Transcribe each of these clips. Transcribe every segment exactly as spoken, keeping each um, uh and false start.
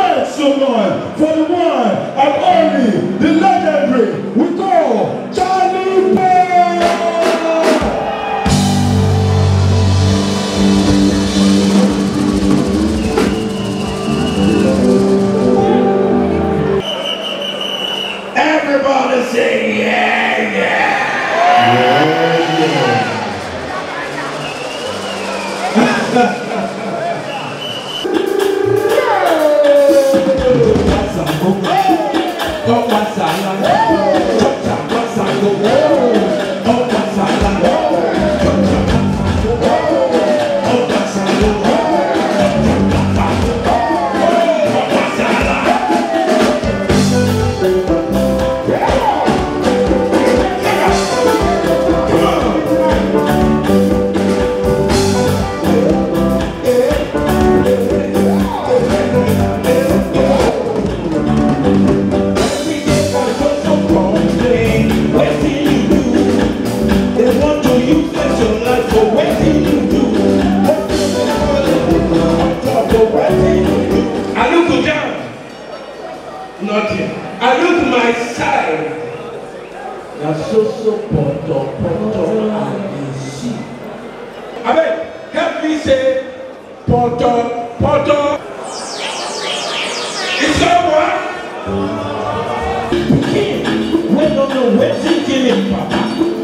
make some noise for the one and only, the legendary, we call Charlie Boy! Everybody say yeah, yeah! Yeah, yeah. Nothing. I look my side. Na so so poto poto and see. Abeg, help me say poto poto. It's over. Pikin, we don't know wetin kill him papa.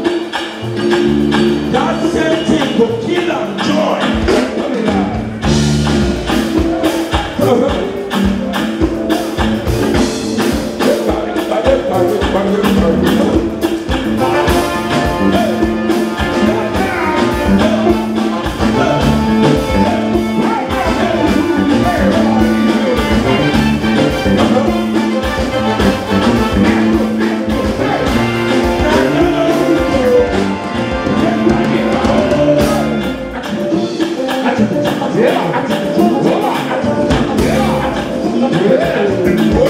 That same thing go kill am joy. Yeah.